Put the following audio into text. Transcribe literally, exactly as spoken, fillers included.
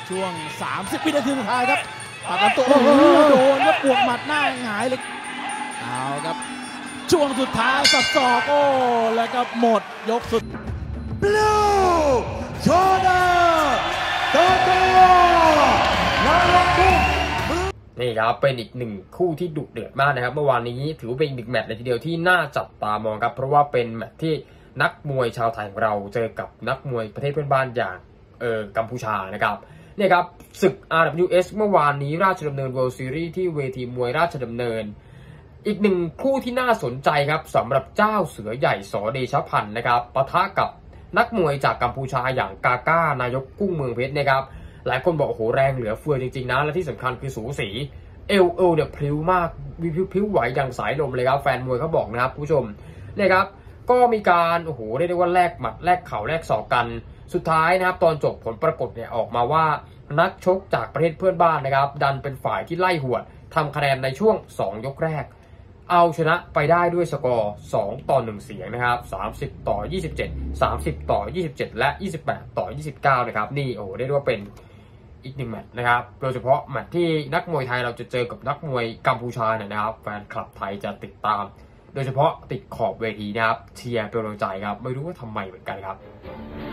ช่วงสามสิบวินาทีสุดท้ายครับปากกันตัวโอ้โหโดนแล้วปวดหมัดหน้าหงายเลยเอาครับช่วงสุดท้ายสับศอกโอ้แล้วก็หมดยกสุด Blue Corner ตอโต้นรกพุ่งนี่ครับเป็นอีกหนึ่งคู่ที่ดุเดือดมากนะครับเมื่อวานนี้ถือว่าเป็นอีกแมตช์เลยทีเดียวที่น่าจับตามองครับเพราะว่าเป็นแมตช์ที่นักมวยชาวไทยของเราเจอกับนักมวยประเทศเพื่อนบ้านอย่างเออกัมพูชานะครับเนี่ยครับศึก อาร์ ดับเบิลยู เอส เมื่อวานนี้ราชดำเนิน World Series ที่เวทีมวยราชดำเนินอีกหนึ่งคู่ที่น่าสนใจครับสำหรับเจ้าเสือใหญ่ส.เดชพันธ์นะครับปะทะกับนักมวยจากกัมพูชาอย่างกาก้านายกกุ้งเมืองเพชรนะครับหลายคนบอกโอ้โหแรงเหลือเฟือจริงๆนะและที่สำคัญคือสูสีเอลเอลเนี่ยพลิ้วมากวิวพลิ้วไหวดังสายลมเลยครับแฟนมวยเขาบอกนะครับผู้ชมเนี่ยครับก็มีการโอ้โหเรียกได้ว่าแลกหมัดแลกเข่าแลกศอกกันสุดท้ายนะครับตอนจบผลปรากฏเนี่ยออกมาว่านักชกจากประเทศเพื่อนบ้านนะครับดันเป็นฝ่ายที่ไล่หวดทำคะแนนในช่วงสองยกแรกเอาชนะไปได้ด้วยสกอร์สองต่อหนึ่งเสียงนะครับสามสิบต่อยี่สิบเจ็ด สามสิบต่อยี่สิบเจ็ดและยี่สิบแปดต่อยี่สิบเก้านะครับนี่โอ้ได้ด้วยว่าเป็นอีกหนึ่งแมตช์นะครับโดยเฉพาะแมตช์ที่นักมวยไทยเราจะเจอกับนักมวยกัมพูชาเนี่ยนะครับแฟนคลับไทยจะติดตามโดยเฉพาะติดขอบเวทีนะครับเชียร์เป็นกำลังใจครับไม่รู้ว่าทำไมเหมือนกันครับ